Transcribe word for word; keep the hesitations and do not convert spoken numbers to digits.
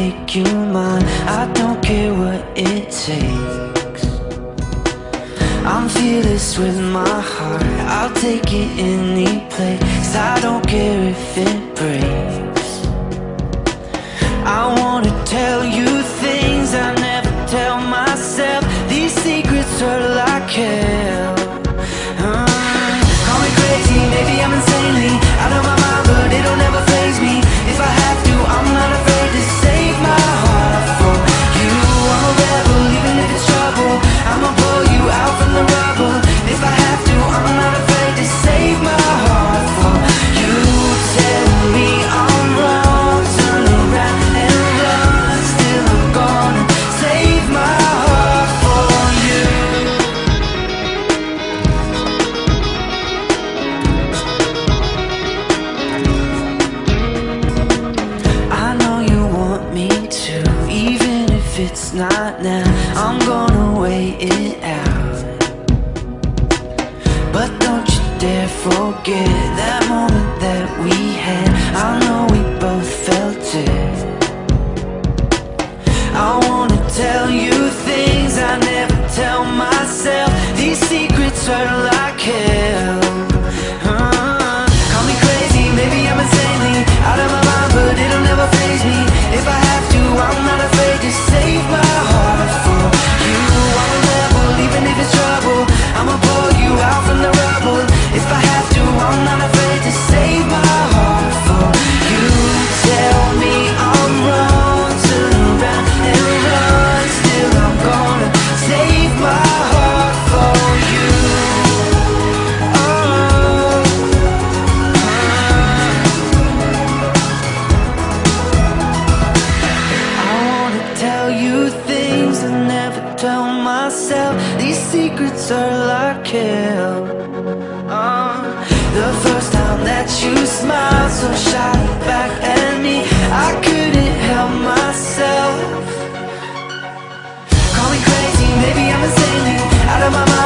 make you mine. I don't care what it takes. I'm fearless with my heart, I'll take it any place. I don't care if it breaks. I wanna tell you things I never tell myself. These secrets hurt like hell. uh, Call me crazy, maybe I'm insanely out of my mind, but it'll never faze me. If I have to, I'm not afraid to save my heart for you. I'm a rebel, even if it's trouble. I'ma pull you out from the rubble. If I have to, I'm not afraid to save my heart for you. Tell me I'm wrong, turn around and run. Still I'm gonna save my heart for you. I know you want me to, even if it's not now. I'm gonna wait it out. But don't you dare forget that moment that we had. I know we both felt it. I wanna tell you things I never tell myself. These secrets hurt like hell. uh, Call me crazy, maybe I'm insanely out of my mind, but it'll never faze me. If I have to, I'm not afraid to save my heart for you. I'm a rebel, even if it's trouble. I'ma pull you out from the rubble. If I have to, I'm not afraid to save my heart for you. Tell me I'm wrong, turn around and run. Still I'm gonna save my heart for you. Oh, I wanna tell you things I never tell myself. These secrets are like hell. uh, The first time that you smiled so shy back at me, I couldn't help myself. Call me crazy, maybe I'm insanely out of my mind,